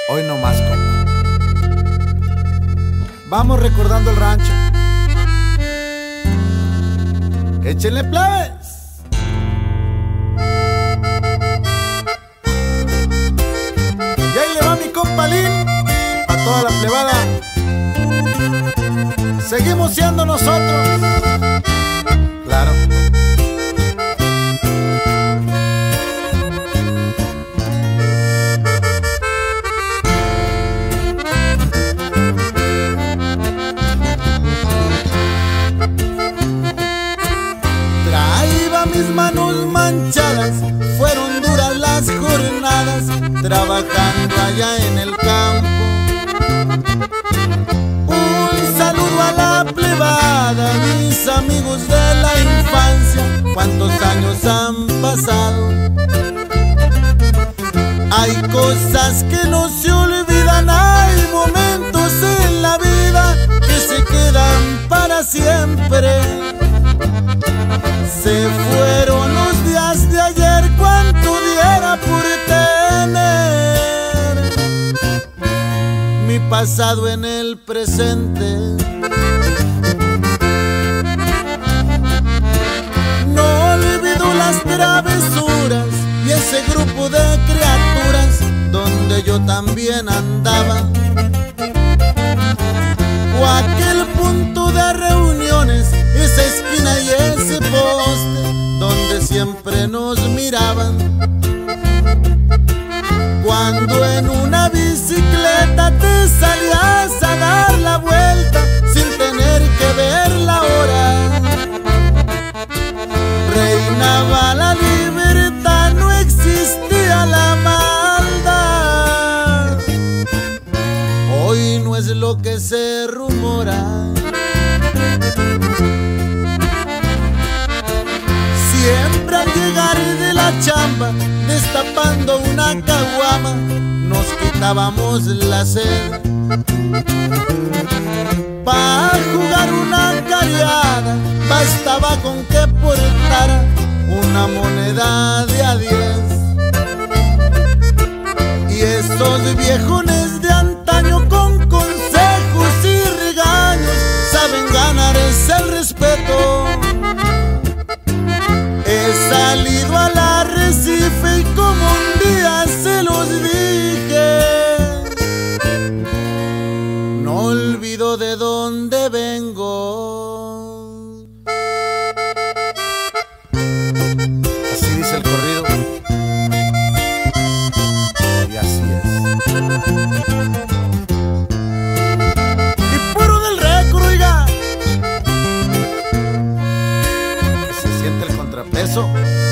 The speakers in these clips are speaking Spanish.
Hoy no más, compa. Vamos recordando el rancho. ¡Échenle plebes! Y ahí le va mi compa Lin, a toda la plebada. Seguimos siendo nosotros. Claro. Traía mis manos manchadas, fueron duras las jornadas, trabajando allá en el campo. Un saludo a la plebada, mis amigos de la infancia, cuántos años han pasado. Hay cosas que no se olvidan, hay momentos en la vida que se quedan para siempre. Se fueron los días de ayer, cuánto diera por tener mi pasado en el presente. No olvido las travesuras y ese grupo de criaturas donde yo también andaba, o aquel punto de reuniones, esa esquina y ese poste donde siempre nos miraban. Cuando en una bicicleta te salías a dar la vuelta sin tener que ver la hora, reinaba la libertad, no existía la maldad. Hoy no es lo que se rumora. Siempre al llegar de la chamba, destapando una caguama, nos quitábamos la sed. Para jugar una cariada, bastaba con que portara una moneda de a 10. Y esos viejones de antaño con consejos y regaños saben ganarse el respeto. He salido al arrecife y como un día se los dije, no olvido de dónde vengo. Así dice el corrido. Y así es. Y puro del récord, oiga. Se siente el contrapeso.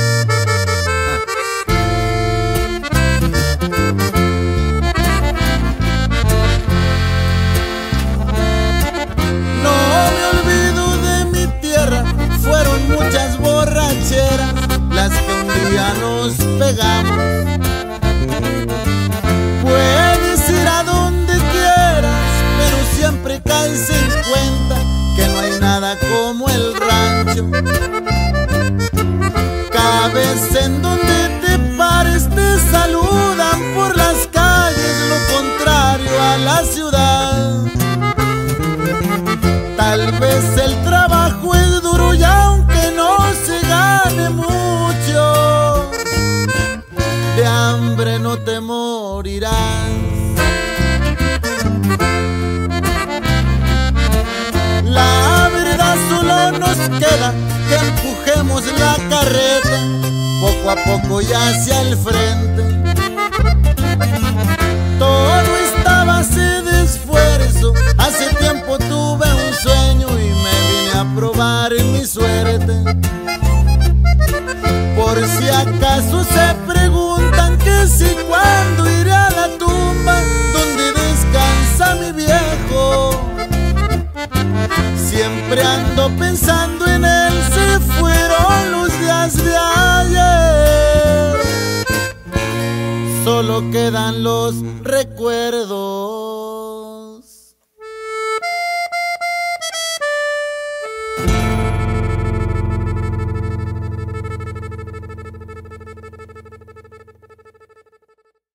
No me olvido de mi tierra, fueron muchas borracheras las que un día nos pegamos. Puedes ir a donde quieras, pero siempre caes en cuenta que no hay nada como el rancho. Cada vez en donde te pares te saludan por las calles, lo contrario a la ciudad. Tal vez el trabajo es duro y aunque no se gane mucho, de hambre no te morirás. La verdad solo nos queda que empujemos la carreta poco a poco y hacia el frente. Todo está a base de esfuerzo. Hace tiempo tuve un sueño y me vine a probar mi suerte. Por si acaso se preguntan que si cuando iré a la tumba donde descansa mi viejo, siempre ando pensando en él, se fueron los días de ayer, solo quedan los recuerdos.